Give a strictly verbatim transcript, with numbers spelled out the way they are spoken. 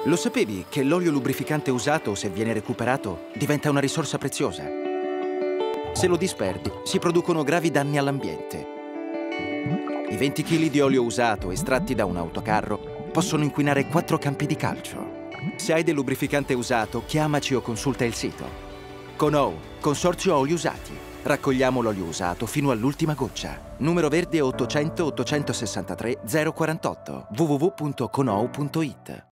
Lo sapevi che l'olio lubrificante usato, se viene recuperato, diventa una risorsa preziosa? Se lo disperdi, si producono gravi danni all'ambiente. I venti chili di olio usato estratti da un autocarro possono inquinare quattro campi di calcio. Se hai del lubrificante usato, chiamaci o consulta il sito. Conow, Consorzio Oli Usati. Raccogliamo l'olio usato fino all'ultima goccia. Numero verde ottocento ottocentosessantatré zero quarantotto w w w punto conow punto it.